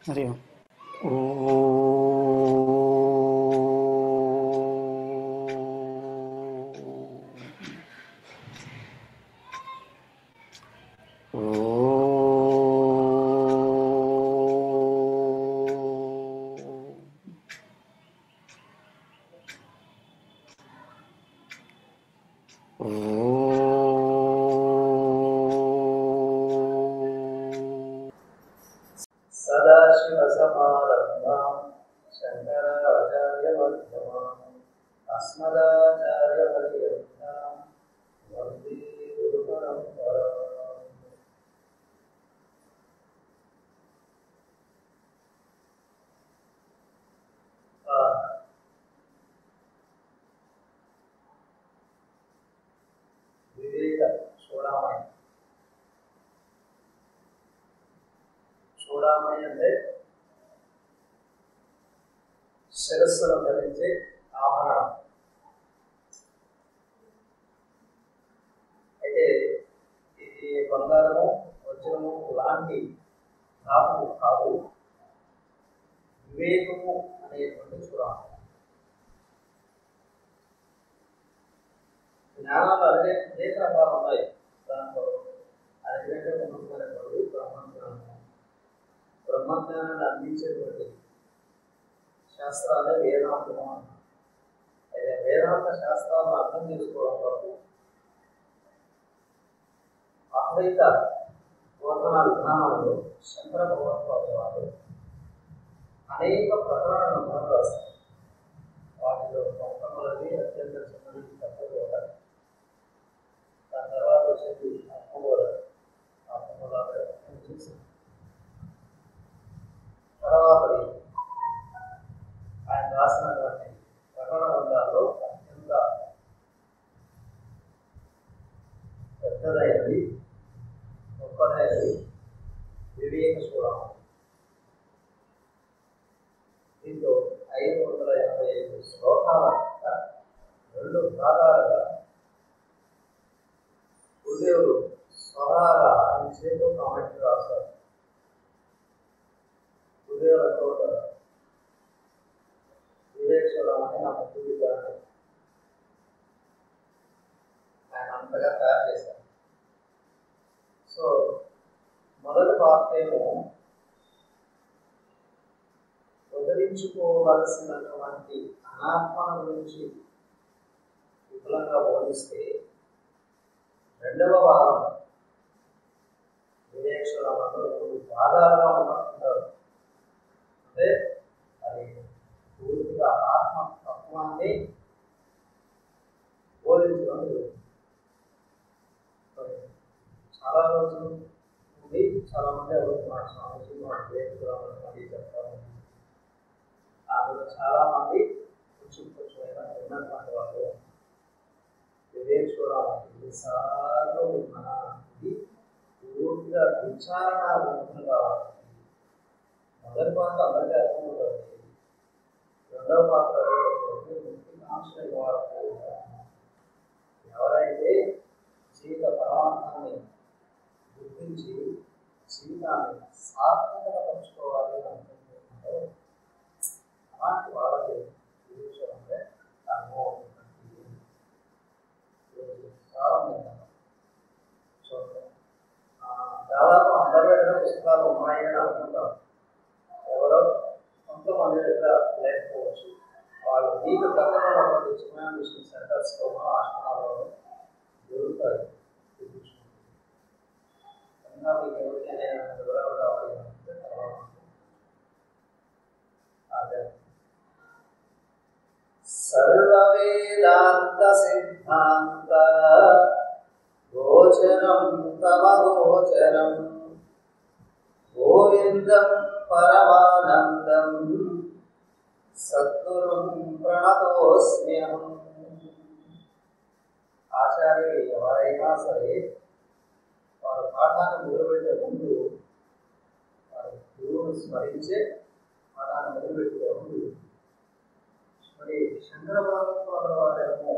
హరి ఓం. సదాశివసమారంభాం శంకరాచార్యమధ్యమాం అస్మదాచార్యపర్యంతం వందే గురుపరంపరాం. వివేక చూడమని చూడమని అంటే శిరస్సులో ధరించే ఆభరణం. అయితే ఇది బంగారము వజ్రము లాంటి ధాతువు కాదు, వివేకము అనేటువంటి చూడమని. జ్ఞానాలు అనేక రకాలు ఉన్నాయి. దాంట్లో అన్నింటికంటే ఉన్నతమైనటువంటి బ్రహ్మజ్ఞానం. బ్రహ్మజ్ఞానాన్ని అందించేటువంటి శాస్త్రాలే వేదాంతము అన్నారు. అయితే వేదాంత శాస్త్రాలను అర్థం చేసుకోవడం వరకు అద్వైత బోధన విధానంలో శంకర భగవత్పాదుల వారు అనేక ప్రకరణ గ్రంథాలు రాస్తారు. వాటిలో మొట్టమొదటి అత్యంత చిన్నది తత్వబోధ, దాని తర్వాత వచ్చేది ఆత్మబోధ, ఆత్మబోధ చేసింది. తర్వాతది ఆయన రాసినటువంటి ప్రకరణ గ్రంథాల్లో అత్యంత పెద్దదైనది, గొప్పదైనది వివేక చూడమని. దీంతో 585 శ్లోకాల 2 భాగాలుగా గురుదేవుడు స్వరాగా ఆయన చేతితో కామెంట్ రాశారు. గురుదేవులతో వివేక చూడమని నా ముఖ్య విధానం ఆయన అంతగా తయారు చేశారు. సో మొదటి పార్ట్ ఏమో వదిలించుకోవలసినటువంటి అనాత్మల గురించి విపులంగా బోధిస్తే, రెండవ భాగం వివేక్షణలో 3 భాగాలుగా ఉన్నట్టున్నారు. అంటే అది పూర్తిగా ఆత్మతత్వాన్ని బోధించడం జరుగుతుంది. చాలా రోజులు నుండి చాలా మంది అడుగుతున్నారు, స్వామిజీ మాకు వివేకురామని చెప్తారు. అందులో చాలా మంది కొంచెం విన్నటువంటి వాళ్ళు వివేక్షణాలు ఎన్నిసార్లు విన్నా ఇది పూర్తిగా విచారణ గ్రంథం కావాలి. మొదటి పాత్ర అందరికీ అర్థమవుతుంది, రెండవ పాత్ర ముఖ్యాంశ ఎవరైతే జీవిత పరమార్థాన్ని గుర్తించి జీవితాన్ని సార్థకపరచుకోవాలి అనుకుంటున్నారో అలాంటి వాళ్ళకి వివేచన అంటే అనుభవం ప్రారంభించాలి. చూడండి, దాదాపు అందరి దగ్గర పుస్తకాలు ఉన్నాయని అనుకుంటారు. ఎవరో కొంతమంది దగ్గర లేకపోవచ్చు. వాళ్ళు మీకు దగ్గరటువంటి చిన్న మిషన్ సెంటర్స్లో, ఆశ్రమాల్లో దొరుకుతాయి. ఇంకా మీకు ఎవరికైనా వివరాలు కావాలి అంటే తర్వాత అదే సర్వ వేదాంత సిద్ధాంత గోచరం తమ గోచరం గోవిందం పరమానందం సద్గురుం ప్రణతోస్మ్యహం. ఆచార్యులు ఎవరైనా సరే వారు పాఠాన్ని మొదలుపెట్టే ముందు, వారి గురువును స్మరించే పాఠాన్ని మొదలుపెట్టే ముందు, మరి శంకర భగవత్పాదుల వారేమో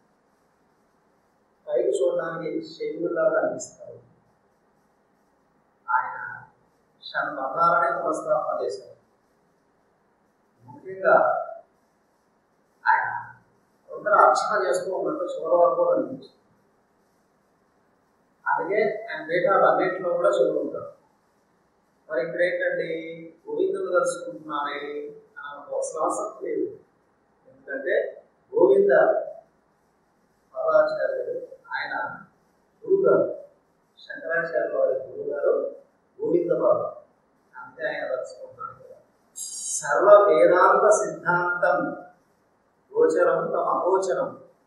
పైకి చూడడానికి శైలులాగా అనిపిస్తారు. ఆయన షణ్బంధాలనే పునఃస్థాపన చేశారు. ముఖ్యంగా ఆయన అందరూ అర్చన చేస్తూ ఉన్నట్టు చివరి వరకు కూడా అనిపించింది. అందుకే ఆయన పీఠాలు అన్నింటిలో కూడా శివుడు ఉంటాడు. మరి ఇక్కడ ఏంటండి, గోవిందుడు దర్శించుకుంటున్నానే అని ఒక ఆసక్తి లేదు. ఎందుకంటే గోవింద పదాచార్యుడు ఆయన గురుగారు, శంకరాచార్యుల వారి గురుగారు గోవింద బాబు, అంతే ఆయన దర్శించుకుంటున్నాను కదా. సర్వ వేదాంత సిద్ధాంతం గోచరం తమ అగోచరం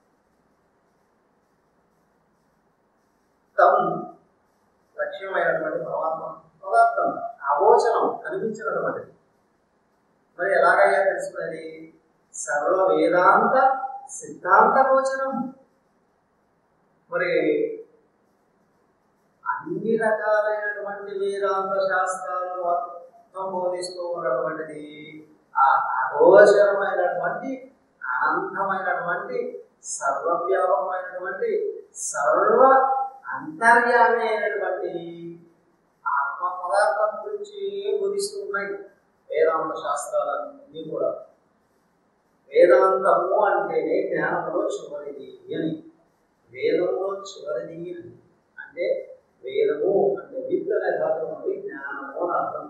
తం లక్ష్యమైనటువంటి పరమాత్మ పదార్థం అగోచరం కనిపించినటువంటిది. మరి ఎలాగయ్యా తెలుసుకున్నది? సర్వ వేదాంత సిద్ధాంత గోచరం. మరి అన్ని రకాలైనటువంటి వేదాంత శాస్త్రాలు మొత్తం బోధిస్తూ ఉన్నటువంటిది ఆ అగోచరమైనటువంటి అనంతమైనటువంటి సర్వవ్యాపకమైనటువంటి సర్వ అంతర్యామి అయినటువంటి ఆత్మ పదార్థం గురించి బోధిస్తూ ఉన్నాయి వేదాంత శాస్త్రాలన్నీ కూడా. వేదాంతము అంటేనే జ్ఞానంలో చివరిది అని, వేదంలో చివరిది అంటే వేదము అంటే విత్ అనే ధాతువు నుండి జ్ఞానము అని అర్థం.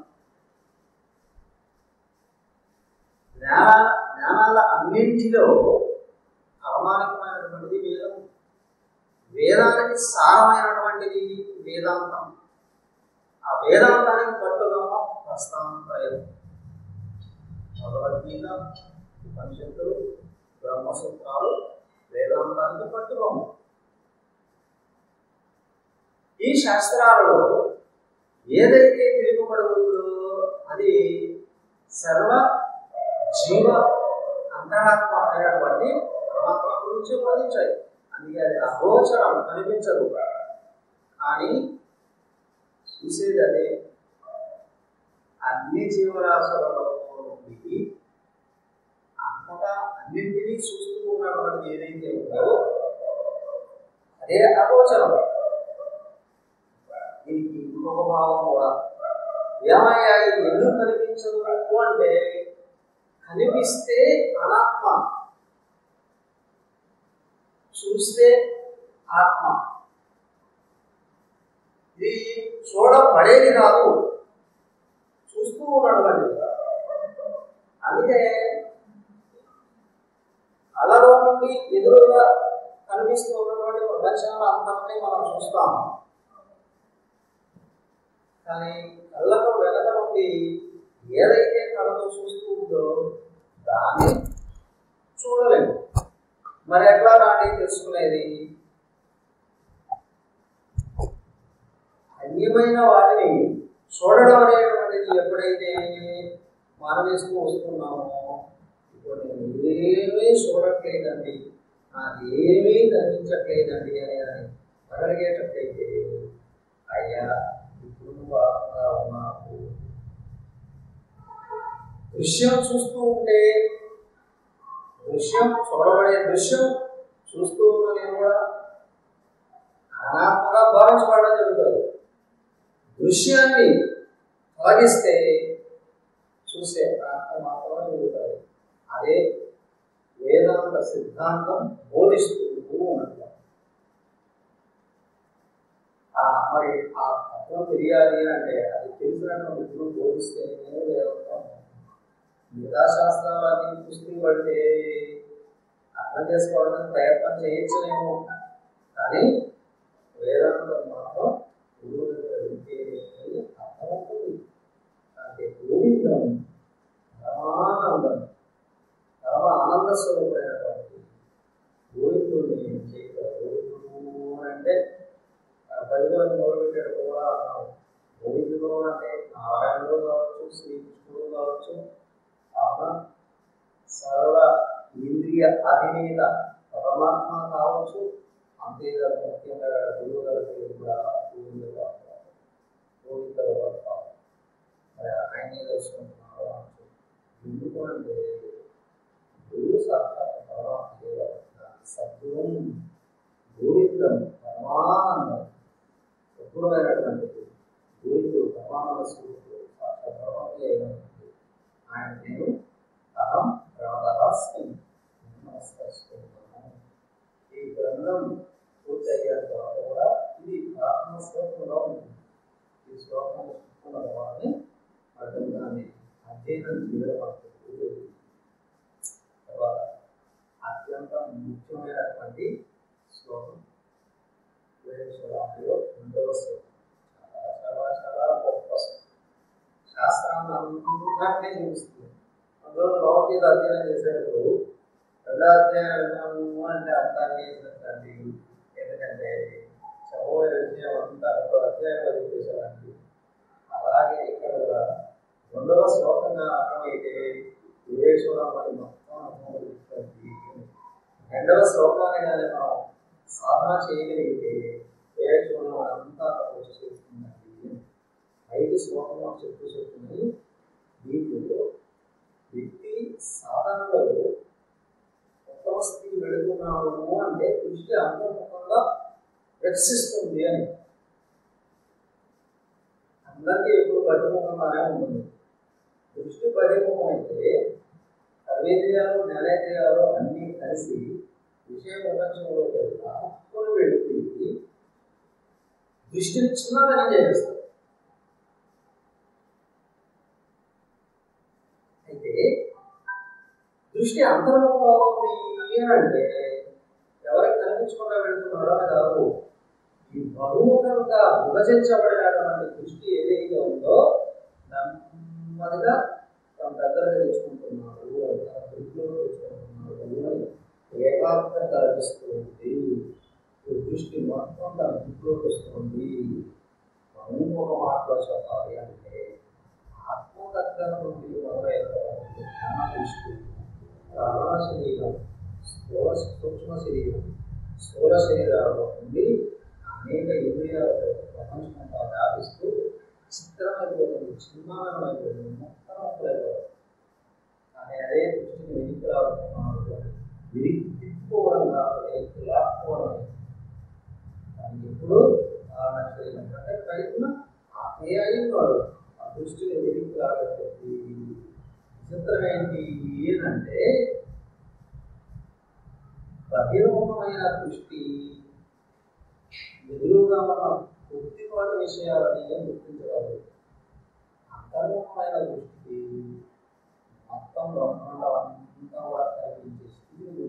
జ్ఞానాల అన్నింటిలో ప్రామాణికమైనటువంటిది వేదము. వేదానికి సారమైనటువంటిది వేదాంతం. ఆ వేదాంతానికి పట్టుదల ప్రస్థానత్రయం, భగవద్గీత, ఉపనిషత్తులు, బ్రహ్మసూత్రాలు వేదాంతానికి పట్టుదల. ఈ శాస్త్రాలలో ఏదైతే తెలుపబడుతుందో అది సర్వ జీవ అంతరాత్మ అయినటువంటి పరమాత్మ గురించి బోధించాయి. అందుకే అది అగోచరం, కనిపించదు, కానీ చూసేది అదే. అన్ని జీవరాశులలో నుండి అంతటా అన్నింటినీ చూస్తూ ఉన్నటువంటిది ఏదైతే ఉందో అదే అగోచరం. దీనికి ఇంకొక భావం కూడా, ఏమయ్యా ఎందుకు కనిపించదు అంటే కనిపిస్తే అనాత్మ, చూస్తే ఆత్మ. ఇది చూడబడేది కాదు, చూస్తూ ఉన్నటువంటిది. అందుకే కళ్ళలో నుండి ఎదురుగా కనిపిస్తూ ఉన్నటువంటి ప్రపంచాల అంతటినీ మనం చూస్తాము, కానీ కళ్ళకు వెనక నుండి ఏదైతే కళ్ళతో చూస్తూ ఉందో దాన్ని చూడలేము. మరి ఎట్లా దాన్ని తెలుసుకునేది? అన్యమైన వాటిని చూడడం అనేటువంటిది ఎప్పుడైతే మానవేస్తూ వస్తున్నామో, ఇప్పుడు నేను ఏమీ చూడట్లేదండి, నాకేమీ కనిపించట్లేదండి అని అడగేటట్లయితే, అయ్యా ఇప్పుడు నువ్వు ఆత్మగా ఉన్నావు. దృశ్యం చూస్తూ ఉంటే, దృశ్యం చూడబడే దృశ్యం చూస్తూ ఉన్న నేను కూడా అనాత్మగా భావించబడడం జరుగుతుంది. దృశ్యాన్ని తొలగిస్తే చూసే ఆత్మ మాత్రమే జరుగుతుంది. అదే వేదాంత సిద్ధాంతం బోధిస్తూ ఉన్నట్టు. మరి ఆ తత్వం తెలియాలి అంటే అది తెలిసినటువంటి గురువు బోధిస్తేనే వేదాంతం. మిగతా శాస్త్రాలన్నీ పుస్తకం పడితే అర్థం చేసుకోవడానికి ప్రయత్నం చేయొచ్చునేమో, కానీ వేదాంతం మాత్రం గురువు దగ్గర వింటేనే అర్థమవుతుంది. అంటే గోవిందం పరమానందం, పరమ ఆనంద స్వరూపమైనటువంటి గోవిందుడిని ఏం చేయగలరు? గోవిందుడు అంటే పరిగణను మొదలుపెట్టాడు కూడా అన్నాడు. గోవిందుడు అంటే నారాయణుడు కావచ్చు, శ్రీకృష్ణుడు కావచ్చు, సర్వ ఇంద్రియ అధినేత పరమాత్మ కావచ్చు. అంతేకాదు ముఖ్యంగా గురువు గారికి కూడా గోవింద గోవింద మరి ఆయనే తెలుసుకుంటున్నాడు అనొచ్చు. ఎందుకు అంటే గురువు సాక్షాత్ పరమాత్మ దేవ సద్గురం గోవిందం పరమానందం, సద్గురమైనటువంటి గోవిందుడు పరమానంద స్వరూపుడు. నేను అహం రాధాస్మి నమస్కరిస్తున్నాను. ఈ గ్రంథం పూర్తయ్యాక తర్వాత కూడా ఇది ప్రార్థన శ్లోకంగా ఉంటుంది. ఈ శ్లోకం చెప్పుకున్న తర్వాతనే ఆ గ్రంథాన్ని అధ్యయనం చేయడం అవుతుంది. తర్వాత అత్యంత ముఖ్యమైనటువంటి శ్లోకం వేరేశ్వరాలో 2వ శ్లోకం. చాలా చాలా చాలా గొప్ప శాస్త్రాన్ని అంతటినీ చూపిస్తుంది. అందులో భగవద్గీత అధ్యయనం చేసేటప్పుడు 2వ అధ్యాయం విన్నాము అంటే అర్థాన్ని చేసినట్టు. ఎందుకంటే చదవే విషయం అంతా 2వ అధ్యాయంలో చెప్పేశారండి. అలాగే ఇక్కడ కూడా 2వ శ్లోకంగా అర్థమైతే వివేశ్వరం అని మొత్తం అర్థమవుతుంది. 2వ శ్లోకాన్ని కానీ మనం సాధన చేయగలిగితే వివేశ్వరం అంతా వచ్చేస్తుందండి. 5 శ్లోకంలో చెప్తుంది. దీంట్లో వ్యక్తి సాధనలో ఉత్తమ స్థితికి వెళుతున్నాము అంటే దృష్టి అంతర్ముఖంగా రక్షిస్తుంది అని. అందరికీ ఎప్పుడు బహిర్ముఖంగానే ఉంటుంది. దృష్టి బహిర్ముఖం అయితే కర్మేంద్రియాలు జ్ఞానేంద్రియాలు అన్నీ కలిసి విషయ ప్రపంచంలోకి అప్పుడు వెళ్ళి దృష్టిని చిన్నదనం చేస్తారు. అయితే దృష్టి అంతర్ముఖం అవుతుంది అంటే ఎవరికి కనిపించకుండా వెళుతున్నాడో అని కాదు. ఈ బహుముఖంగా విభజించబడినటువంటి దృష్టి ఏదైతే ఉందో నెమ్మదిగా తన దగ్గరగా తెచ్చుకుంటున్నాడు, తన దృష్టిలో తెచ్చుకుంటున్నాడు, ఏకాగ్రత కల్పిస్తుంది. దృష్టి మొత్తం తన దృష్టిలోకి వస్తుంది. బహుముఖ మాటలో చెప్పాలి అంటే ఆత్మదగ్గర నుండి మొదలైన దృష్టి కారణ శరీరం, సూక్ష్మ శరీరం, స్థూల శరీరాల్లో నుండి అనేక ఇంద్రియాలతో ప్రపంచంగా వ్యాపిస్తూ చిత్రమైపోతుంది, చిన్నమైపోతుంది, మొత్తం అయిపోతుంది. కానీ అదే దృష్టిని వెనక్కి రాకున్నాడు, విరిగి తిప్పుకోవడం కాదు, వెనక్కి లాక్కోవడం. దానికి ఎప్పుడు కారణ శరీరం అంటే ప్రయత్నం ఆత్మీయ అయినాడు. ఆ దృష్టిని వెనక్కి రాకపోతే చిత్రం ఏంటి ఏంటంటే బహిర్ముఖమైన దృష్టి ఎదురుగా ఉన్న కొద్దిపాటి విషయాలని గుర్తించగలదు. అంతర్ముఖమైన దృష్టికి మొత్తం బ్రహ్మాండం అంతా కూడా కనిపించే స్థితి.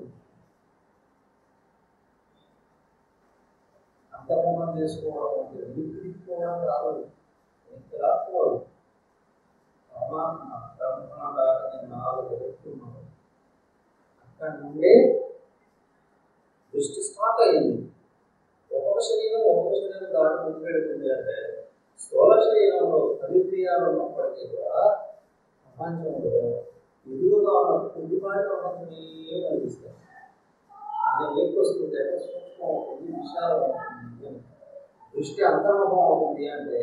అంతర్ముఖం చేసుకోవడం అంటే విడిపోవడం కాదు, రాకపోవడం. పరమాత్మ బ్రహ్మాండాన్ని 4 వ్యక్తులు అక్కడి నుండే దృష్టి స్టార్ట్ అయింది. ఒక్కొక్క శరీరం దాటి ముందు పెడుతుంది. అంటే స్థూల శరీరంలో అభిప్రియాలు ఉన్నప్పటికీ కూడా ప్రపంచంలో ఎదురుగా ఉన్న కొద్దిపాటి ప్రపంచమే కనిపిస్తుంది. అది ఎక్కువ వస్తుంది అంటే సూక్ష్మం అవుతుంది, విశాలం అవుతుంది. దృష్టి అంతర్ముఖం అవుతుంది అంటే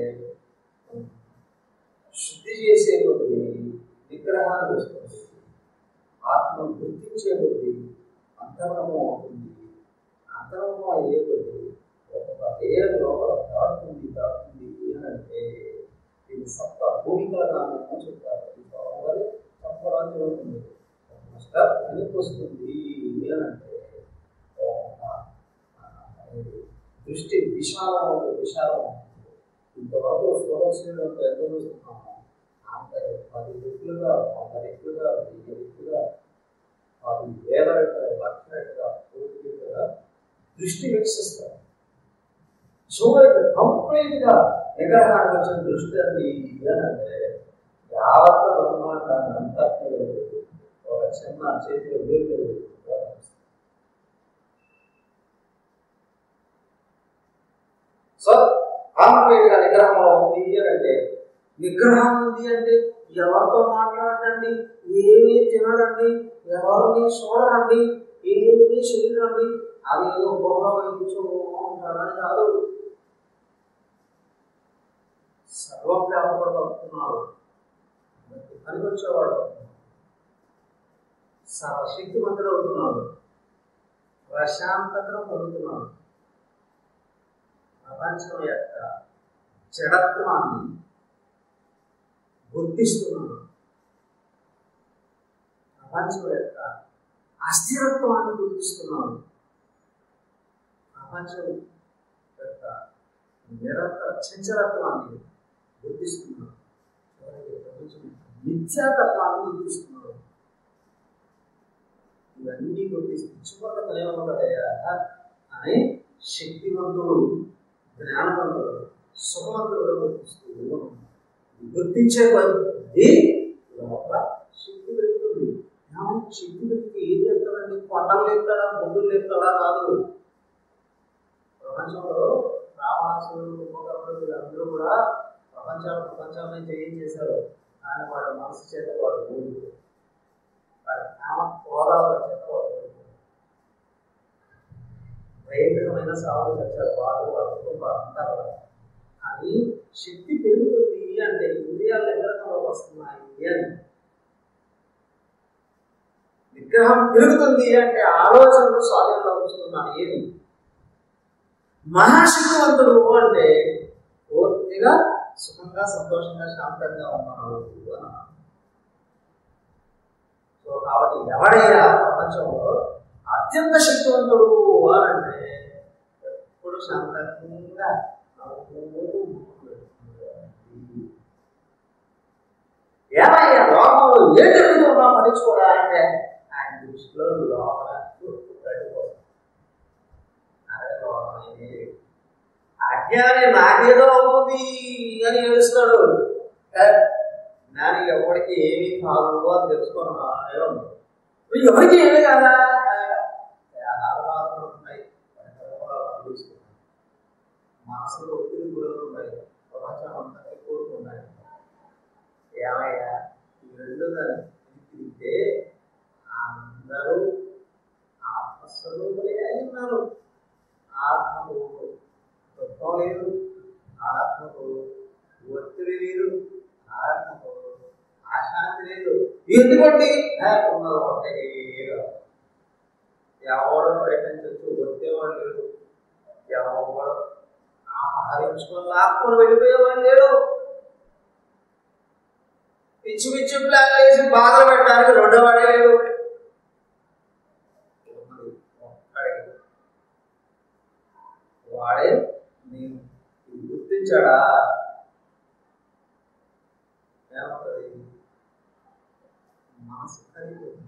శుద్ధి చేసే కొద్ది విగ్రహాన్ని వస్తుంది. ఆత్మను గుర్తించే కొద్ది అంతర్ముఖం అవుతుంది. అంతర్ముఖం అయ్యే కొద్ది ఒక లేయర్ లోపల దాటుతుంది అంటే దీన్ని సప్త భూమికల నామం చెప్తారు. చెప్పడానికి ఉంటుంది. స్టెప్ వెనక్కి వస్తుంది అంటే దృష్టి విశాలం అవుతుంది. ఇంతవరకు స్థూలశరీరంతో ఎంత చూస్తున్నాము అంత 10 రెట్లుగా 100 రెట్లుగా 1000 రెట్లుగా 10,000 రెట్లుగా 1,00,000 రెట్లుగా 1,00,000 రెట్లుగా దృష్టి వీక్షిస్తారు. సో కంప్లీట్గా విగ్రహానికి వచ్చిన దృష్టి అండి అంటే యావత్ బ్రహ్మాండాన్ని అంతా ఒక చిన్న చేతిలో వేరు. సో కంప్లీట్గా నిగ్రహంలో ఉంది అంటే నిగ్రహం ఉంది అంటే ఎవరితో మాట్లాడండి, ఏమీ తినడండి, ఎవరిని చూడరండి, ఏమీ చేయరండి, అది ఏదో గౌరవించు ఉంటాడని కాదు. సర్వవ్యాపకుడు అవుతున్నాడు, పనికొచ్చేవాడు అవుతున్నాడు, సర్వశక్తిమంతుడు అవుతున్నాడు, ప్రశాంతతను పొందుతున్నాడు. ప్రపంచం యొక్క జడత్వాన్ని గుర్తిస్తున్నాడు. ప్రపంచం యొక్క అస్థిరత్వాన్ని గుర్తిస్తున్నాడు. ప్రపంచం యొక్క నిరంతర చంచలత్వాన్ని గుర్తిస్తున్నాడు. ప్రపంచం మిథ్యాతత్వాన్ని గుర్తిస్తున్నాడు. ఇవన్నీ గుర్తిస్తూ చివరికి ఏమవుతాడయ్యా అని శక్తివంతుడు, జ్ఞానవంతుడు, సుఖవంతుడు గుర్తిస్తూ గుర్తించే కొద్ది లోపల శక్తి పెరుగుతుంది. శక్తి పెరిగితే ఏం చేస్తాడండి? కొండలు లేపుతాడా, బొగ్గులు లేపుతాడా కాదు. ప్రపంచంలో రావణాసురుడు, కుంభకర్ణుడు వీళ్ళందరూ కూడా ప్రపంచాన్ని జయించేశారు. కానీ వాడి మనసు చేత వాడు ఓడిపోయాడు. వాడి కామ క్రోధాల చేత వాడు ఓడిపోయాడు. భయంకరమైన సాగులు చచ్చారు వాడు, వాడు కుటుంబం అంతా కూడా. కానీ శక్తి పెరుగుతుంది అంటే ఇంద్రియాలు నిగ్రహంలోకి వస్తున్నాయి అని. నిగ్రహం పెరుగుతుంది అంటే ఆలోచనలు స్వాధీనంలో వస్తున్నాయి అని. మహాశక్తివంతుడు అంటే పూర్తిగా సుఖంగా, సంతోషంగా, శాంతంగా ఉన్నాడు అన్న. సో కాబట్టి ఎవడైనా ప్రపంచంలో అత్యంత శక్తివంతుడు అని అంటే ఎప్పుడు శాంతంగా ఏమయ్యా లోకంలో ఏం జరుగుతుందో పట్టించుకోవాలంటే ఆయన దృష్టిలో లోపల అజ్ఞాని నాకేదో అవుతుంది అని ఏడుస్తాడు. జ్ఞాని ఎవరికి ఏమీ కాదు అని తెలుసుకున్నా ఎవరికి ఏమీ కాదా బాధపడుతున్నాయి, మనసులో ఒత్తిడి గురవుతున్నాయి, ప్రపంచం అంతా కోరుకున్నాయి. ఏమయ్యా ఈ రెండు దాన్ని తిరిగితే అందరూ ఆత్మస్వరూపులే అయి ఉన్నారు. ఆత్మకు దుఃఖం లేదు, ఆత్మకు ఒత్తిడి లేదు, ఆత్మకు అశాంతి లేదు. ఎందుకంటే ఉన్నది ఒకటే. ఎవడో ప్రయత్నించవచ్చు, వచ్చేవాడు లేడు. ఎవడో అపహరించుకొని లాక్కొని వెళ్ళిపోయేవాడు లేడు. పిచ్చి పిచ్చి ప్లాన్ వేసి బాధలు పెట్టడానికి రెండో వాడే లేడు. వాడే నేను గుర్తించాడా ఏమవుతుంది? మనసు కలిగిపోతుంది.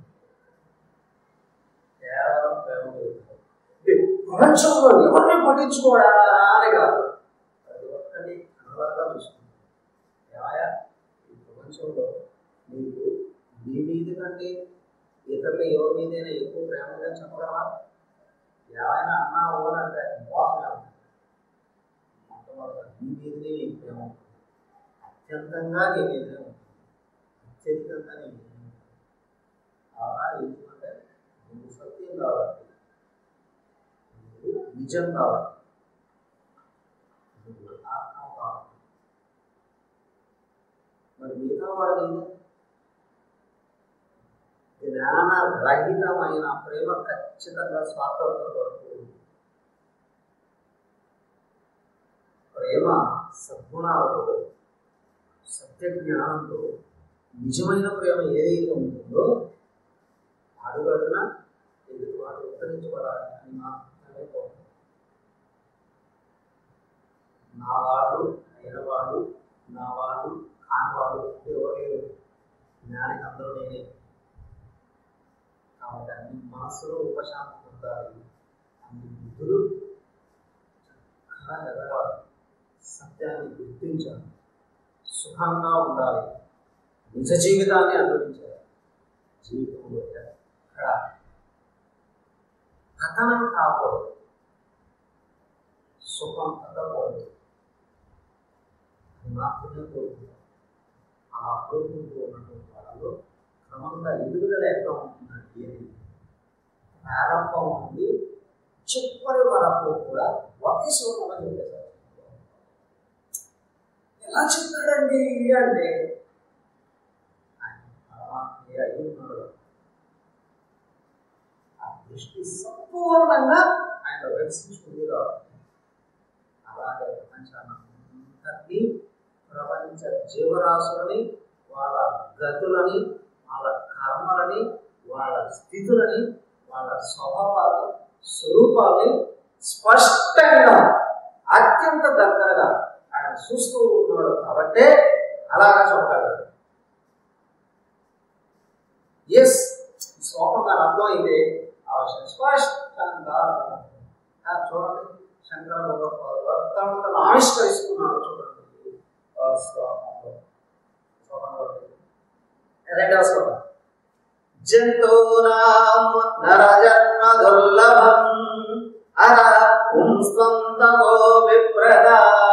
కేవలం ప్రేమ ప్రపంచంలో ఎవరిని పట్టించుకోవడా అని కాదు, ప్రతి ఒక్కరిని అనులాగా చూసుకుంటాం. ఏమయ్యా ఈ ప్రపంచంలో నీకు నీ మీద కంటే ఇతరులు ఎవరి మీదైనా ఎక్కువ ప్రేమగా చెప్పగలవా? ఏమైనా అన్నావు అని అంటే మోసమే ఉంటుంది. మొట్టమొదటి నీ మీదనే నీకు ప్రేమ ఉంటుంది, అత్యంతంగా నీ మీదనే ఉంటుంది, అత్యధికంగా నీ మీదనే ఉంటుంది. అలా ఎందుకంటే నువ్వు సత్యం కాబట్టి, నువ్వు నిజం కాబట్టి, నువ్వు ఆత్మ కాబట్టి. మరి మిగతా వాడు జ్ఞానరహితమైన ప్రేమ ఖచ్చితంగా స్వార్థంతో వరకు. ప్రేమ సద్గుణాలతో, సత్య జ్ఞానంతో నిజమైన ప్రేమ ఏదైతే ఉంటుందో అడుగడున ఎదుటివాడు ఉత్తరించబడాలి అని మాత్రమే కోరుతుంది. నా వాడు అయినవాడు, నా వాడు కానివాడు ఎవరు జ్ఞానికి అందరూ నేనే. కాబట్టి అన్ని మనసులో ఉపశాంతి పొందాలి, అన్ని బుద్ధులు చక్కగా ఎదగాలి, సత్యాన్ని గుర్తించాలి, సుఖంగా ఉండాలి, నిజ జీవితాన్ని అనుభవించాలి. జీవితంలో ఎక్కడ కథనం కాకూడదు, సుఖం తగ్గకూడదు, అది మాత్రమే కోరుకుంటాం. అలా కోరుకుంటూ ఉన్నటువంటి వాళ్ళలో క్రమంగా ఎదుగుదల ఎట్లా ఉంటుందండి అని ప్రారంభం నుండి చివరి వరకు కూడా ఒకే శ్లోకంలో చెప్పేశారు. ఎలా చెప్పాడండి అంటే ఆయన పరమాత్మ అయి ఉన్నాడు. ఆ దృష్టి సంపూర్ణంగా ఆయన వికసించుకుంది కాబట్టి అలాగే ప్రపంచాన్ని, ప్రపంచ జీవరాశులని, వాళ్ళ గతులని, వాళ్ళ కర్మలని, వాళ్ళ స్థితులని, వాళ్ళ స్వభావాన్ని, స్వరూపాన్ని స్పష్టంగా అత్యంత దగ్గరగా ఆయన చూస్తూ ఉన్నాడు కాబట్టే అలాగా చెప్పగలడు. ఎస్, శ్లోకం దాని అర్థం అయితే ఆ విషయం స్పష్టంగా చూడండి. శంకర భగవత్పాదులు తను ఆవిష్కరిస్తున్నాడు చూడండి శ్లోకంలో. రెండవ శ్లోకం, జంతూనాం నరజన్మ దుర్లభం అర పుంస్త్వం తతో విప్రద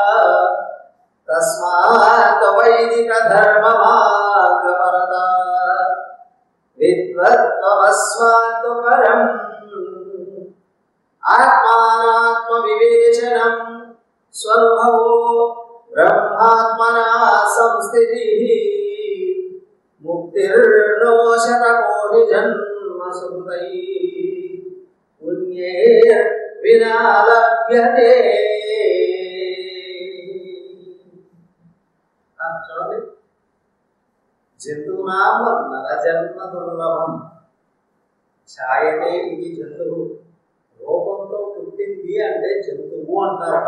తస్మాత్ వైదిక ధర్మ మార్గపరత విద్వత్వస్వాత్ పరం ఆత్మానాత్మ వివేచనం స్వనుభవో బ్రహ్మాత్మనా సంస్థితి ముక్తిర్నో శతకోటి జన్మ సుకృతై పుణ్యే వినా లభ్యతే. చూడండి, జంతువునాం నరజన్మ దుర్లభం. ఛాయతే ఇది జంతువు, రూపంతో పుట్టింది అంటే జంతువు అంటారు.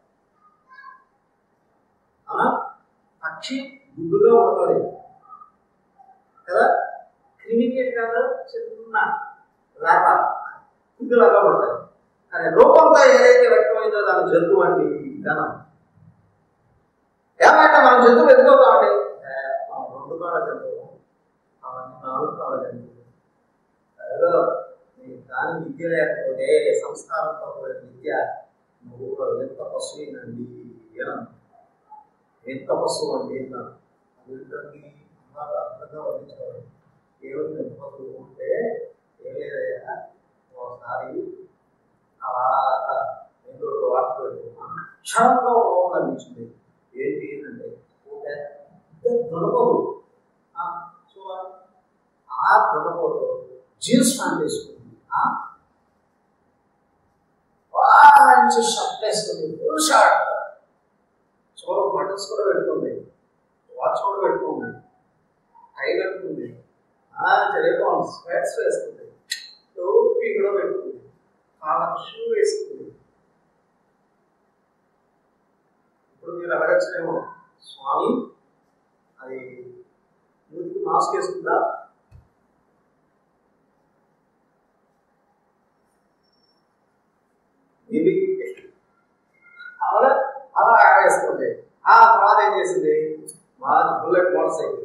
పక్షి గుడ్డుగా పడుతుంది కదా, క్రిమికేట్ కాదు, చిన్న లాభ గుడ్డులాగా పడతాయి. కానీ రూపంతో ఏదైతే వ్యక్తమైందో దాని జంతువు అండి ధనం. ఏమంటే మనం జంతువులు ఎదుగుతామండి, మనం 2 కాళ్ళ జంతువు, అవన్నీ 4 కాళ్ళ జంతువు. ఏదో దాని విద్య లేకపోతే సంస్కారంతో కూడిన విద్య, నువ్వు కూడా ఎంత పశువునండి ఎంత పశువు అండి అన్నాను. అదేంటండి అన్నారు, అర్థంగా వర్ణించేవారు. ఏమిటి ఎంత పశువు ఉంటే ఏం లేదయ్యా, ఒకసారి అలా నేను వార్త పెట్టుకున్నాను, క్షణంగా ఒక లోపం అనిపించింది. ఏంటి అంటే దొనపోదు. చూడాలి, ఆ దొనపోదు జీన్స్ ప్యాంట్ వేసుకుంది, మంచి షర్ట్ వేసుకుంది, ఫుల్ షర్ట్, చూడ బటన్స్ కూడా పెట్టుకుంది, వాచ్ కూడా పెట్టుకుంది, టై కట్టుకుంది, తెలియకుండా స్వెట్స్ వేసుకుంది, టోపీ కూడా పెట్టుకుంది, కాళ్ళకు షూ వేసుకుంది. ఇప్పుడు మీరు అడగచ్చునేమో, స్వామి అది మూతికి మాస్క్ వేసుకుందా? ఇది అలా వేసుకుంది. ఆ తర్వాత ఏం చేసింది, మా బుల్లెట్ మోటార్ సైకిల్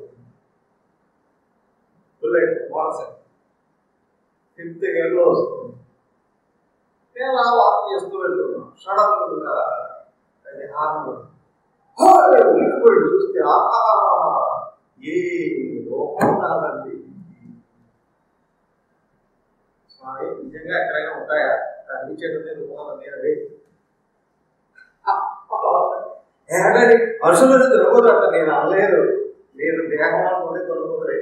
5th గేర్లో వస్తుంది. నేను అలా వాక్ చేస్తూ వెళ్తున్నాను, సడన్గా అది హార్న్ ఉలికిపోయి చూస్తే ఏ లోపం కాదండి. స్వామి నిజంగా ఎక్కడైనా ఉంటాయా కనిపించేటది రూపాల మీద ఏడండి మనుషులు దొరకదు. నేను అనలేదు, నేను దేహంలోనే దొరకదులే.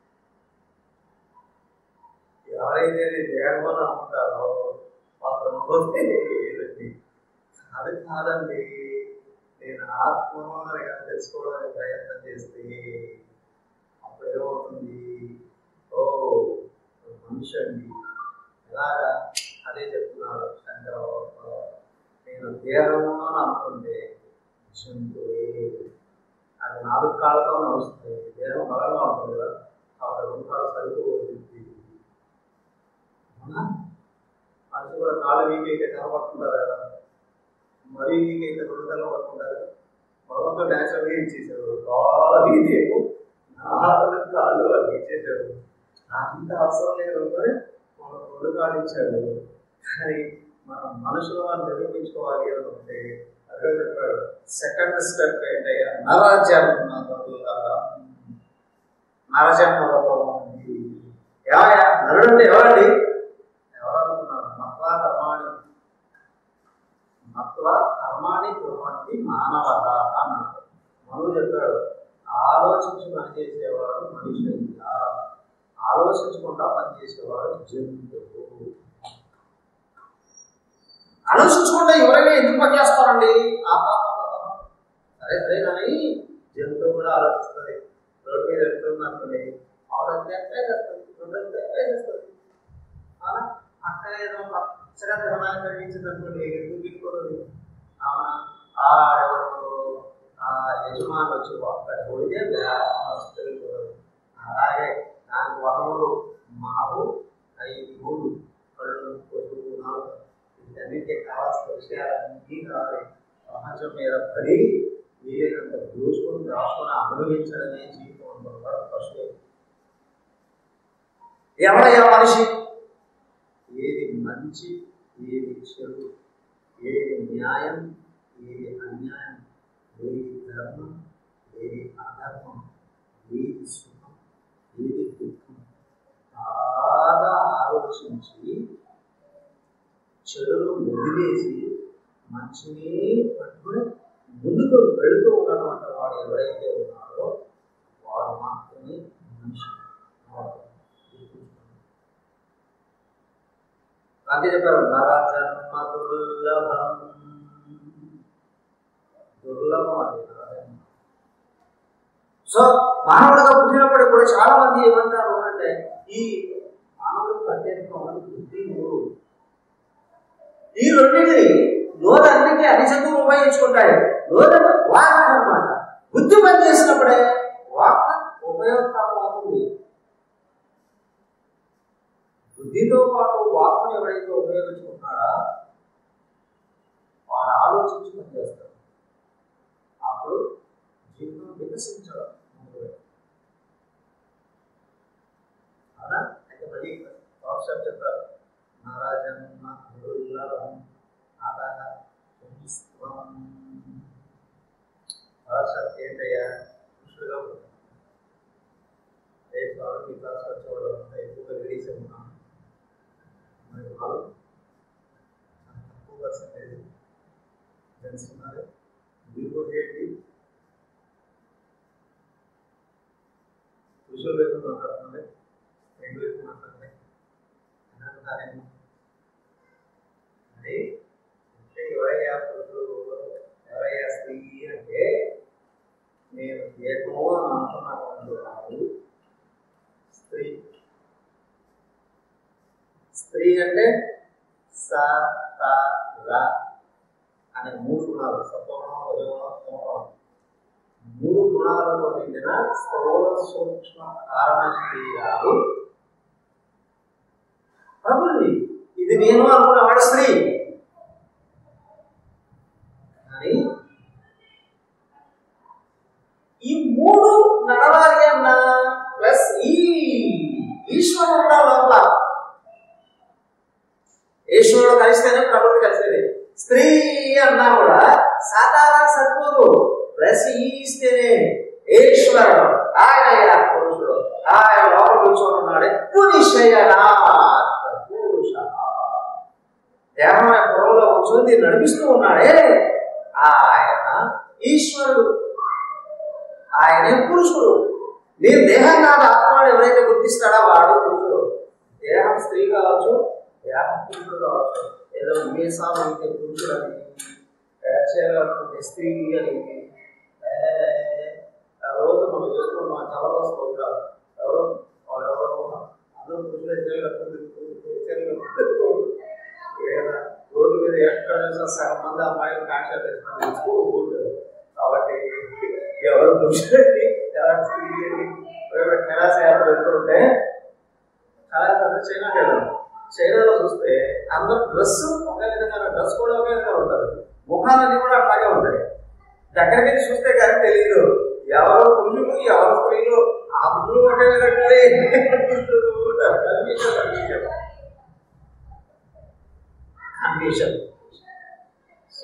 ఎవరైతే దేహంలో అనుకుంటారో వాళ్ళండి, అది కాదండి. నేను ఆత్మగా తెలుసుకోవడానికి ప్రయత్నం చేస్తే అప్పుడు ఏమవుతుంది, ఓ మనిషి అండి. ఎలాగా అదే చెప్తున్నారు శంకర. నేను దేహము అని అనుకుంటే జంతువే, అది 4 కాళ్ళతో నడుస్తుంది, దేహం బలంగా ఉంటుంది కదా, కాబట్టి 2 కాళ్ళు సరిపోతుంది. మనిషి కూడా కాళ్ళు వీకైతే కనబడుతుంటారు కదా, మరీ వీకైతే 2 కళ్ళు పట్టుకుంటారు. మరొక న్యాచురల్గా ఇచ్చేసాడు, చాలా వీధి 4 కాళ్ళు అది ఇచ్చేసాడు. అంత అవసరం లేదు కానీ మనకు 2 కాళ్ళు ఇచ్చాడు. కానీ మనం మనుషుల వారిని నిరూపించుకోవాలి అనుకుంటే అదే చెప్పాడు. సెకండ్ స్టెప్ ఏంటయ్యా, నరజన్మలో ఉంది. ఏమయ్యా నరుడు అంటే ఎవరండి? ఎవరనుకున్నారు? మత్వ కర్మాణి కుర్వంతి మానవత అన్నారు. మనువు చెప్పాడు, ఆలోచించి పనిచేసేవాడు మనిషి అయ్యా, ఆలోచించకుండా పనిచేసేవాడు జంతువు. ఆలోచించకుండా ఎవరైనా ఎందుకు పనిచేస్తారండి? సరే కానీ జంతువు కూడా ఆలోచిస్తుంది. రోడ్డు మీద వెళ్తుంది అనుకోండి, ఆవిడ ఎట్లా చేస్తుంది, 2 ఎప్పుడైతే వేసేస్తుంది. అవునా? అక్క ఏదో పచ్చగా తినడానికి కలిగించిందనుకోండి, ఎందుకు పెట్టుకోలేదు? అవునా? ఆడెవరు ఆ యజమాని వచ్చి అక్కడ కొడితే తెలియకూడదు. అలాగే దానికి వనములు మావు 5 మూడు కళ్ళు కొడుకు 4 వీటన్నిటికీ కావాల్సిన విషయాలన్నీ కావాలి. ప్రపంచం మీద పడి ఏదంత దోచుకొని దాచుకొని అనుభవించడమే జీవితం అనుకుంటారు పశువు. ఎవడయ్యా మనిషి? ఏది మంచి, ఏది చెడు, ఏది న్యాయం, ఏది అన్యాయం, ఏది ధర్మం, ఏది అధర్మం, ఏది సుఖం, ఏది దుఃఖం బాగా ఆలోచించి చెడును వదిలేసి మంచిని పట్టుకుని ముందుకు వెళుతూ ఉన్నటువంటి వాడు ఎవరైతే ఉన్నాడో వాడు మాత్రమే మనిషి. అందుకే చెప్పారు నరజన్మ దుర్లభం. దుర్లభం అంటే నరజన్మ. సో మానవుడిగా పుట్టినప్పటికి కూడా చాలా మంది ఏమంటారు అంటే ఈ మానవుడికి ప్రత్యేకమైన బుద్ధి 3. ఈ రెండింటిని నోరన్నింటినీ అన్ని జంతువులు ఉపయోగించుకుంటాయి. నోరు వాక్ అనమాట. బుద్ధి పని చేసినప్పుడే వాక్ ఉపయోగకరం అవుతుంది. బుద్ధితో పాటు వాక్ను ఎవరైతే ఉపయోగించుకుంటాడో వాడు ఆలోచించి పనిచేస్తాడు. అప్పుడు జీవితం వికసించడం అవునా? అయితే మళ్ళీ వాట్సాప్ చెప్పారు నరజన్మ దుర్లభం అతః వాట్సాప్ ఏంటయ్యా కృష్ణుగా ఉంటుంది. రేపు వాళ్ళు మీ క్లాస్ వచ్చేవాళ్ళు ఎక్కువగా రిలీజ్ ఉన్నాం. మరి వాళ్ళు తక్కువ పర్సెంటేజ్ తెలుసుకున్నారు. మీరు ఏంటి పురుషుల వైపు మాట్లాడుతుంది, 2 వైపు మాట్లాడుతుంది అంటారేమో. అది అంటే ఎవరయ్యా పురుషులు, ఎవరయ్యా స్త్రీ అంటే నేను ఏకమో అని అనుకున్నాను కాదు. స్త్రీ స్త్రీ అంటే స త ర అనే 3 గుణాలు, సత్వగుణం, రజోగుణం, తమోగుణం, 3 గుణాలతో నిండిన స్థూల సూక్ష్మ కారణ శరీరాలు ప్రభుత్వం. ఇది నేను అనుకున్నవాడు స్త్రీ. కానీ ఈ 3 నడవాలి అన్నా ప్లస్ ఈ ఈశ్వరుడు ఉండాలి లోపల. ఈశ్వరుడు కలిస్తేనే ప్రకృతి కలిసేది. స్త్రీ అన్నా కూడా సాధారణ సరిపోదు, ప్లస్ ఈ ఇస్తేనే ఈశ్వరుడు. ఆయన పురుషుడు, ఆయన లోపల కూర్చొని ఉన్నాడే పురుషయనా పురుష. దేహం పొలంలో కూర్చొని నడిపిస్తూ ఉన్నాడే ఆయన ఈశ్వరుడు, ఆయనే పురుషుడు. మీరు దేహం కాదు ఆత్మను ఎవరైతే గుర్తిస్తాడో వాడు పురుషుడు. దేహం స్త్రీ కావచ్చు, దేహం పురుషుడు కావచ్చు. ఏదో మీసాలు ఉంటే పురుషుడు అని, స్త్రీ అని రోజు మనం చూసుకుంటాం. చాలా వస్తూ ఉంటారు ఎవరో వాళ్ళెవరో అందరూ పురుషులే లేదా రోడ్డు మీద ఎక్కడ చూసినా సగం మంది అమ్మాయిలు కాంక్షలు తెచ్చుకుంటారు. కాబట్టి ఎవరు పురుషులండి ఎవరు స్త్రీ అండి. కైలాస యాత్ర వెళ్తుంటే కైలాస చైనాకి వెళ్ళాం. చైనాలో చూస్తే అందరూ డ్రెస్ ఒకే విధంగా, డ్రెస్ కూడా ఒకే విధంగా ఉంటారు, ముఖాలన్నీ కూడా అట్లాగే ఉంటాయి. దగ్గరికి చూస్తే కానీ తెలియదు ఎవరు పురుషులు ఎవరు స్త్రీలు. ఆ పురుషులు ఒకే కన్ఫ్యూషన్. సో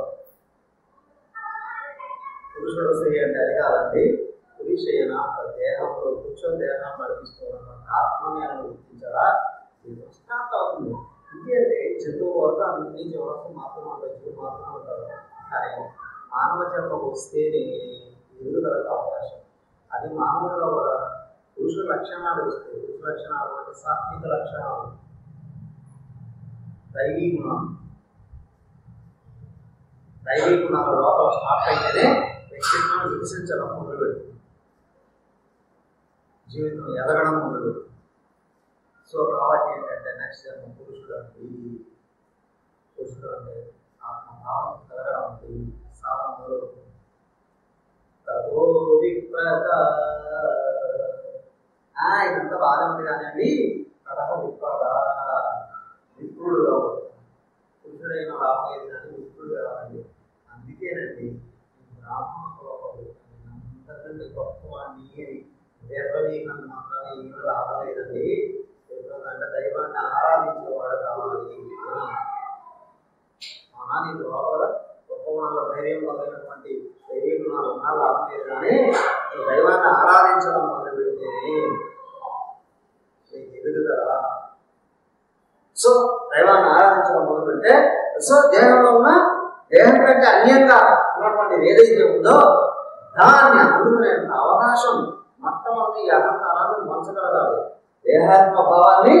పురుషుడు స్త్రీ అంటే అది కాదండి. పురుషైన దేహంలో కూర్చొని దేహాన్ని నడిపిస్తున్నటువంటి ఆత్మని అని గుర్తించారా ఇది స్టార్ట్ అవుతుంది. ఇది అంటే జంతువు వరకు అన్ని జీవనకు మాత్రమే ఉంటాయి, జీవులు మాత్రమే ఉంటారు. కానీ మానవ జన్మ వస్తేనే ఎదుగుదలకు అవకాశం. అది మానవుడిగా కూడా పురుష లక్షణాలు వస్తాయి. పురుష లక్షణాలు అంటే సాత్విక లక్షణాలు, దైవీ గుణాలు. దైవీ గుణాల లోపల స్టార్ట్ అయితేనే వ్యక్తిత్వం వికసించడం మొదలుపెడుతుంది, జీవితం ఎదగడం మొదలుపెడుతుంది. సో కాబట్టి ఏంటంటే నెక్స్ట్ జన్మ పురుషుడు అంటే ఆత్మభావం కలగడం అంటే సాధనలో తతో విప్రత ఇదంతా బాగా ఉంది కానివ్వండి. తత విప్రత విప్రుడు కావాలి, పురుషుడైన లాభం ఏది కానీ విప్రుడు కావాలి. అందుకేనండి బ్రాహ్మణులు అందరికంటే గొప్పవాడిని దేవనీకరణ మాత్రమే ఏమీ లాభం లేదండి. అంటే దైవాన్ని ఆరాధించేవాడు కావాలి. నీకు లోపల గొప్ప గుణాల ధైర్యం మొదలైనటువంటి ధైర్య గుణాలు ఉన్నా లాభం లేదు, కానీ దైవాన్ని ఆరాధించడం మొదలు పెడితేనే నీకు ఎదుగుదల. సో దైవాన్ని ఆరాధించడం మొదలు పెడితే సో దేహంలో ఉన్న దేహం కంటే అన్యంగా ఉన్నటువంటి ఏదైతే ఉందో దాన్ని అందుకునే అవకాశం మొట్టమొదటి ఈ అహంకారాన్ని వంచగలగాలి. దేహాత్మ భావాన్ని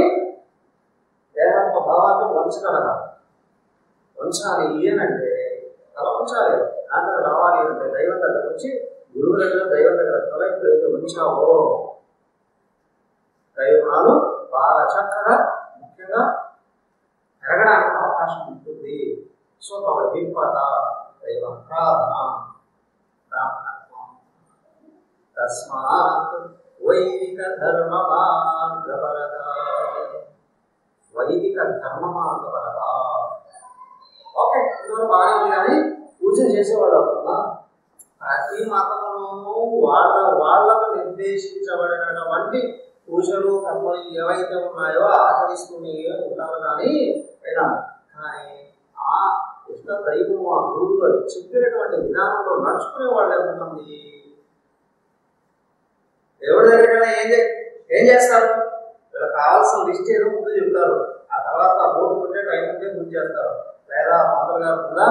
వంచగలగాలి. వంచాలి ఏనంటే తల వంచాలి. దాంట్లో రావాలి అంటే దైవం దగ్గర వచ్చి గురువు దగ్గర దైవం దగ్గర తల ఎప్పుడైతే వంచావో దైవాలు బాగా చక్కగా ముఖ్యంగా పెరగడానికి అవకాశం ఉంటుంది. సో కాబట్టి విప్రత దైవ ప్రార్థన బ్రాహ్మణత్వం తస్మాత్ వైదిక ధర్మ మార్గపరత ఓకే ఇందులో బాగా ఉంది. కానీ పూజ చేసేవాడు అవుతుందా? ప్రతి మతంలోనూ వాళ్ళకు నిర్దేశించబడినటువంటి పూజలు కర్మలు ఏవైతే ఉన్నాయో ఆచరిస్తూనే ఉంటారు. కానీ ఆ ఇష్ట దైవం ఆ గురువు చెప్పినటువంటి విధానంలో నడుచుకునే వాళ్ళు ఎంతమంది? దేవుడి దగ్గర ఏం చేస్తారు? వీళ్ళకి కావాల్సిన లిస్ట్ ఏదో ముందు చెప్తారు. ఆ తర్వాత బోర్డు ఉంటే టైం ఉంటే పూజ చేస్తారు. లేదా పంతులు గారు కూడా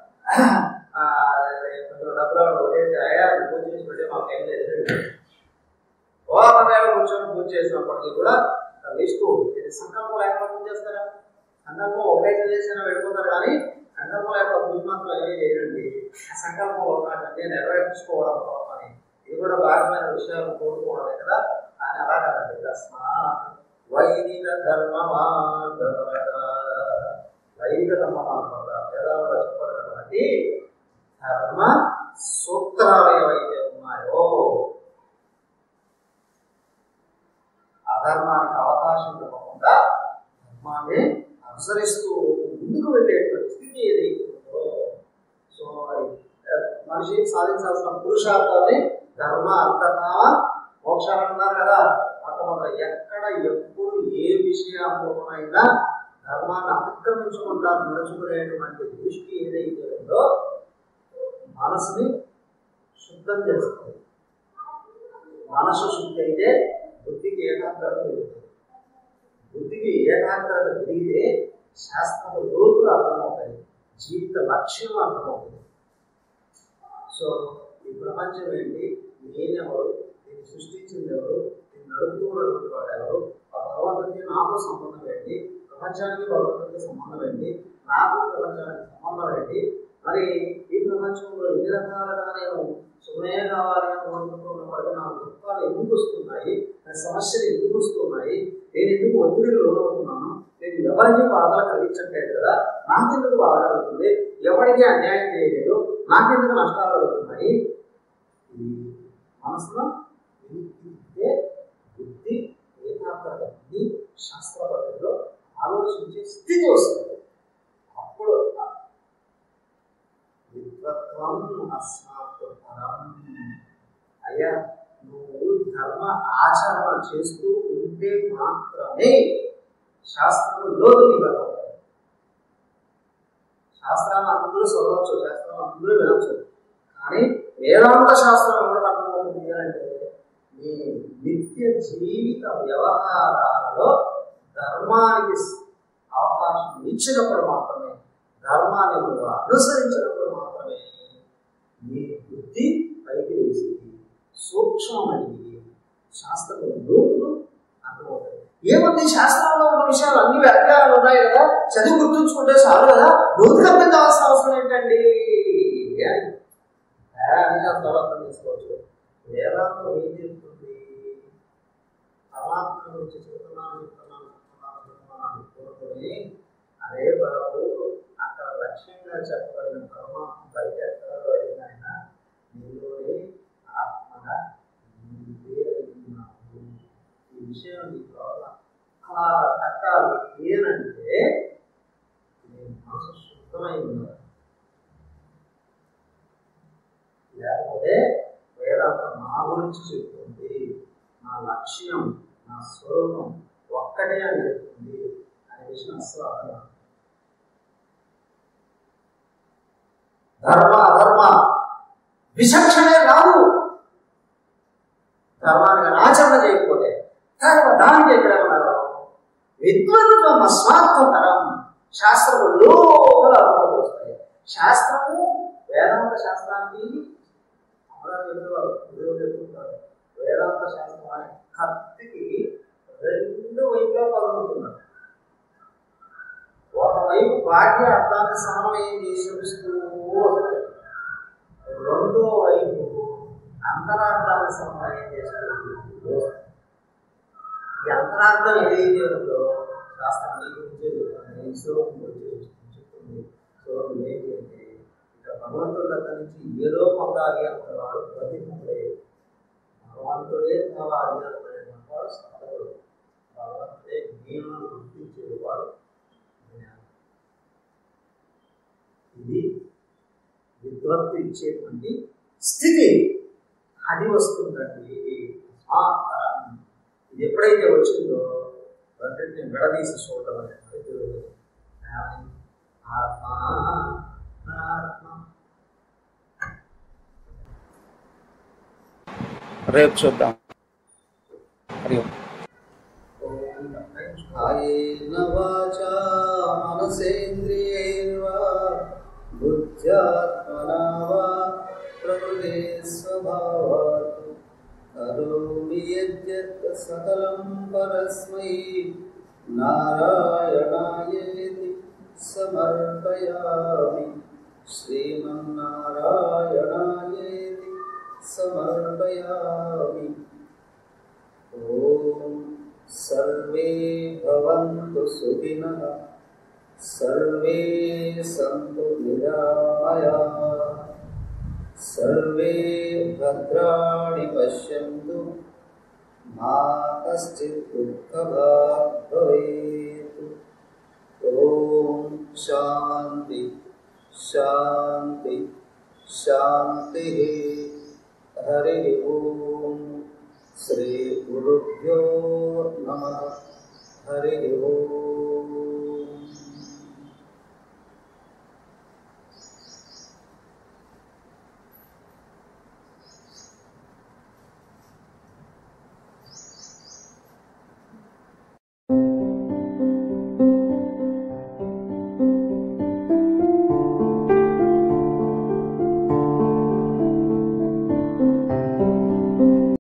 కొంచెం డబ్బులు కొట్టేసి అయ్యా పూజ చేసి పెట్టే మాకు ఏం లేదు. ఒకవేళ కూర్చొని పూజ చేసినప్పటికీ కూడా లిస్టు సంకల్పం లేకుండా పూజ చేస్తారా? సంకల్పం ఒకటే చేసినా వెళ్ళిపోతారు, కానీ సంకల్పం లేకుండా పూజ మాత్రం ఏమీ చేయండి. సంకల్పం ఉన్నట్టంటే నెరవేర్చుకోవడం అని ఇది కూడా భాగమైన విషయాలు కోరుకోవడమే కదా. అని అలా కదండి. తస్మాత్ వైదిక ధర్మ వైదిక ధర్మ మార్గం వేదాలలో చెప్పబడినటువంటి ధర్మ సూత్రాలు ఏవైతే ఉన్నాయో అధర్మానికి అవకాశం ఇవ్వకుండా ధర్మాన్ని అనుసరిస్తూ ముందుకు వెళ్ళేటువంటి స్థితి ఏదైతే ఉందో సో అది మనిషి సాధించాల్సిన పురుషార్థాన్ని ధర్మ అర్థకామ మోక్షాలు అన్నారు కదా. మొట్టమొదటి ఎక్కడ ఎప్పుడు ఏ విషయంలోనైనా ధర్మాన్ని అతిక్రమించకుండా నడుచుకునేటువంటి దృష్టి ఏదైతే ఉందో మనసుని శుద్ధం చేస్తుంది. మనసు శుద్ధి అయితే బుద్ధికి ఏకాగ్రత పెరుగుతుంది. బుద్ధికి ఏకాగ్రత పెరిగితే శాస్త్రము లోతులు అర్థమవుతాయి, జీవిత లక్ష్యం అర్థమవుతుంది. సో ఈ ప్రపంచం ఏంటి, నేనెవరు, దీన్ని సృష్టించింది ఎవరు, దీన్ని నడుపుతూ ఉన్నటువంటి వాడు ఎవరు, ఆ భగవంతుడికి నాకు సంబంధం ఏంటి, ప్రపంచానికి భగవంతుడికి సంబంధం ఏంటి, నాకు ప్రపంచానికి సంబంధం ఏంటి, మరి ఈ ప్రపంచంలో ఎన్ని రకాలుగా నేను సుమే కావాలి అని కోరుకుంటున్నప్పటికీ నాకు దుఃఖాలు ఎందుకు వస్తున్నాయి, నా సమస్యలు ఎందుకు వస్తున్నాయి, నేను ఎందుకు ఒత్తిడికి లోనవుతున్నాను, నేను ఎవరికి బాధలు కలిగించట్లేదు కదా, నాకెందుకు బాధ కలుగుతుంది, ఎవరికి అన్యాయం చేయలేదు, నాకెందుకు నష్టాలు కలుగుతున్నాయి. ఇది మనసులో బుద్ధి ఏకాగ్రత బుద్ధి శాస్త్ర పద్ధతిలో ఆలోచించే స్థితి వస్తుంది. అప్పుడు విద్వత్వం అస్మాత్ పరం. అయ్యా నువ్వు ధర్మ ఆచరణ చేస్తూ ఉంటే మాత్రమే శాస్త్రం లోతుని కదా. శాస్త్రాన్ని అందరూ చదవచ్చు, శాస్త్రాన్ని అందరూ వినవచ్చు, కానీ వేదాంత శాస్త్రం ఎవరికి అర్థమవుతుంది అంటే మీ నిత్య జీవిత వ్యవహారాలలో ధర్మానికి అవకాశం ఇచ్చినప్పుడు మాత్రమే, ధర్మాన్ని నువ్వు అనుసరించినప్పుడు మాత్రమే మీ బుద్ధి పైకి వేసి సూక్ష్మమైనది శాస్త్రం లోతులు అర్థమవుతాయి. ఏముంది శాస్త్రంలో ఉన్న విషయాలు అన్ని వ్యాఖ్యానాలు ఉన్నాయి కదా, చదివి గుర్తుంచుకుంటే చాలు కదా, లోతుగా అర్థం కావాల్సిన అవసరం ఏంటండి అన్ని శాస్త్రాలు అర్థం చేసుకోవచ్చు. వేదాంతం ఏం చెప్తుంది, పరమాత్మ గురించి చెప్తున్నాను పరమాత్మ కోరుకుని అరే బాబు అక్కడ లక్ష్యంగా చెప్పబడిన పరమాత్మ బయట ఎక్కడో అయినా నీలోనే ఆత్మగా నీవే అయినావు. ఈ విషయం నీకు అలా తట్టాలి ఏనంటే నేను మనసు శుద్ధమై ఉన్నాను. లేకపోతే వేదాంతం నా గురించి చెప్తుంది, నా లక్ష్యం నా స్వరూపం ఒక్కటే అని చెప్తుంది అనే విషయం అసలు అర్థం. ధర్మ అధర్మ విచక్షణే రాదు. ధర్మానికి ఆచరణ చేయకపోతే దానికి ఎక్కడేమన్నారు విద్వత్వం అస్మాత్మతరం. శాస్త్రము లోపల అర్థమవుతూ వస్తాయి. శాస్త్రము వేదాంత శాస్త్రానికి చెప్తుంటారు. వేదాంత శాస్త్రం అనే కత్తికి రెండు వైపులా పదులుతున్నారు. ఒకవైపు బాహ్య అర్థాన్ని సమన్వయం చేసి చూపిస్తూ వస్తాయి, రెండో వైపు అంతరార్థాన్ని సమన్వయం చేస్తూ. ఈ అంతరార్థం ఏదైతే ఉందో శాస్త్రం నీ గురించే చెప్తుంది, శ్లోకం గురించి చెప్తుంది. శ్లోకం ఏంటి అంటే ఇక్కడ భగవంతుడి దగ్గర నుంచి ఏదో పొందాలి అనుకున్నవాడు ప్రతిభుడే, భగవంతుడే కావాలి అనుకునేటువంటి వాడు సాధకుడు, భగవంతుడే జ్ఞానాన్ని గుర్తించేవాడు జ్ఞానం. ఇది విద్వత్తు ఇచ్చేటువంటి స్థితి. అది వస్తుందండి. ఇది ఎప్పుడైతే వచ్చిందో రెండింటిని విడదీసి చూడటం అనేది ఆత్మ ఆత్మ. రేపు చూద్దాం. కాయేన వాచా మనసేంద్రియైర్వా బుద్ధ్యాత్మనా వా ప్రకృతే స్వభావాత్ కరోమి యద్యత్ సకలం పరస్మై నారాయణాయేతి సమర్పయామి. శ్రీమన్నారాయణాయేతి సమర్పయామి. ఓం సర్వే భవంతు సుఖినః, సర్వే సంతు నిరామయాః, సర్వే భద్రాణి పశ్యంతు మా కశ్చిత్ దుఃఖభాగ్ భవేత్. ఓం శాంతి శాంతి శాంతి. హరి ఓం. శ్రీ గురుభ్యో నమః. హరి ఓం.